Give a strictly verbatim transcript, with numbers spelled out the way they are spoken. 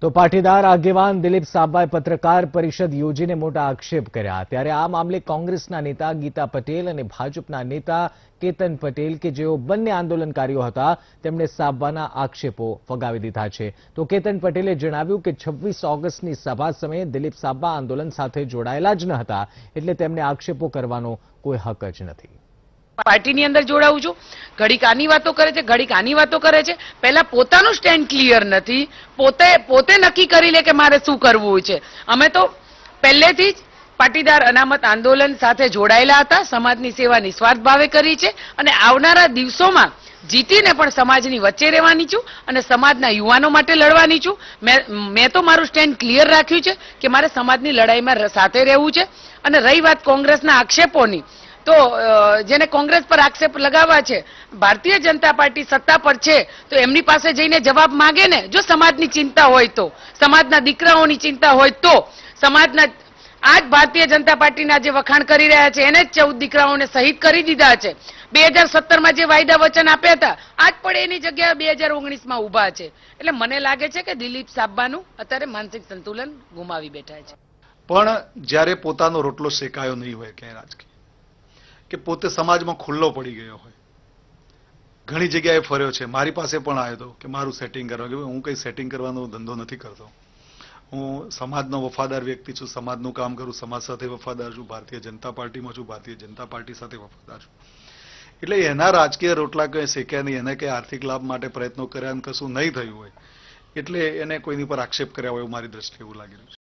તો પાટીદાર આગેવાન દિલીપ સાબાએ પત્રકાર પરિષદ યોજીને મોટા આક્ષેપ કર્યા। ત્યારે આ મામલે કોંગ્રેસના નેતા ગીતા પટેલ અને ભાજપના નેતા કેતન પટેલ કે જેઓ બંને આંદોલનકારીઓ હતા તેમણે સાબાના આક્ષેપો ફગાવી દીધા છે। તો કેતન પટેલે જણાવ્યું કે છવ્વીસ ઓગસ્ટની સભા સમયે દિલીપ સાબા આંદોલન સાથે જોડાયેલા જ ન હતા, એટલે તેમને આક્ષેપો કરવાનો કોઈ હક જ નથી। પાર્ટીની અંદર જોડાવું છું, ઘડીક આની વાતો કરે છે, ઘડીક આની વાતો કરે છે। પહેલા પોતાનું સ્ટેન્ડ ક્લિયર નથી, પોતે પોતે નક્કી કરી લે કે મારે શું કરવું છે। અમે તો પહેલેથી જ પાટીદાર અનામત આંદોલન સાથે જોડાયેલા હતા, સમાજની સેવા નિસ્વાર્થ ભાવે કરી છે અને આવનારા દિવસોમાં જીતીને પણ સમાજની વચ્ચે રહેવાની છું અને સમાજના યુવાનો માટે લડવાની છું। મેં મેં તો મારું સ્ટેન્ડ ક્લિયર રાખ્યું છે કે મારે સમાજની લડાઈમાં સાથે રહેવું છે। અને રહી વાત કોંગ્રેસના આક્ષેપોની, તો જેને કોંગ્રેસ પર આક્ષેપ લગાવવા છે, ભારતીય જનતા પાર્ટી સત્તા પર છે તો એમની પાસે જઈને જવાબ માંગે ને। જો સમાજની ચિંતા હોય તો, સમાજના દીકરાઓની ચિંતા હોય તો, સમાજના આજ ભારતીય જનતા પાર્ટીના જે વખાણ કરી રહ્યા છે એને જ ચૌદ દીકરાઓને શહીદ કરી દીધા છે। બે હજાર સત્તરમાં જે વાયદા વચન આપ્યા હતા આજ પણ એની જગ્યાએ બે હજાર ઓગણીસમાં ઉભા છે। એટલે મને લાગે છે કે દિલીપ સાબાનું અત્યારે માનસિક સંતુલન ગુમાવી બેઠા છે। પણ જ્યારે પોતાનો રોટલો શેકાયો નહીં હોય ક્યાંય રાજકીય કે પોતે સમાજમાં ખુલ્લો પડી ગયો હોય, ઘણી જગ્યાએ ફર્યો છે, મારી પાસે પણ આવ્યો હતો કે મારું સેટિંગ કરવા, કે હું કંઈ સેટિંગ કરવાનો ધંધો નથી કરતો, હું સમાજનો વફાદાર વ્યક્તિ છું, સમાજનું કામ કરું, સમાજ સાથે વફાદાર છું, ભારતીય જનતા પાર્ટીમાં છું, ભારતીય જનતા પાર્ટી સાથે વફાદાર છું। એટલે એના રાજકીય રોટલા કંઈ શેક્યા નહીં, એને કંઈ આર્થિક લાભ માટે પ્રયત્નો કર્યા કશું નહીં થયું હોય એટલે એને કોઈની પર આક્ષેપ કર્યા હોય એવું મારી દ્રષ્ટિએ એવું લાગી રહ્યું છે।